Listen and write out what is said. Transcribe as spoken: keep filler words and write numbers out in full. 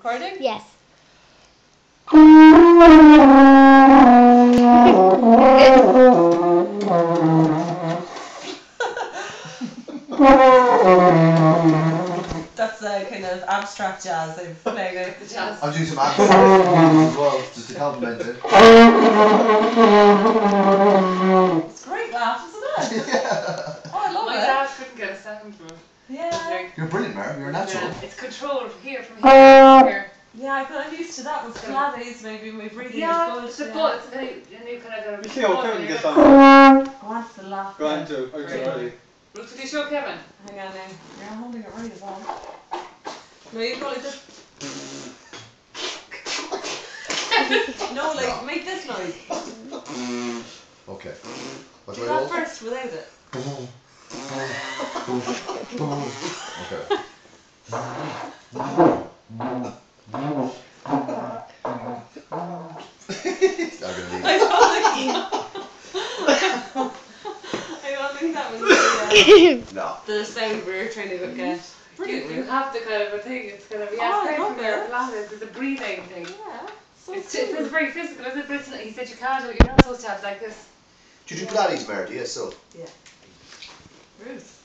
Recording? Yes. That's the kind of abstract jazz they've played out the jazz. I'm doing some abstract as well, just to compliment it. It's a great laugh, isn't it? Yeah. Oh, I love My it. My dad couldn't get a sound from it. Yeah. You're brilliant, Mary. You're a natural. Yeah, it's controlled from here, from here, from here. Yeah, I got used to that with Pilates, maybe my breathing Yeah, is it's good. a Yeah, butt, it's a new, a new kind of... You see how Kevin gets on? Go on to the laugh. Go on to, out to Roddy. Look, did you show Kevin? Hang on now. You're holding it right as well. No, you go like this. No, like, no. Make this noise. Okay. What do Do I that hold? first without it. Okay. I'm gonna leave I don't think I don't think that was the, uh, No. the sound we were trying to get. Brilliant. You, you have the kind of a thing, it's kind of, yeah, Oh, it's I great love from your it. Pilates, it's a breathing thing. Yeah. So It's, cool. it's very physical, isn't it? But it's, he said you can't do it, you're not supposed to have like this. Do you do Pilates, Mary? Yes, so. Yeah. Ruth.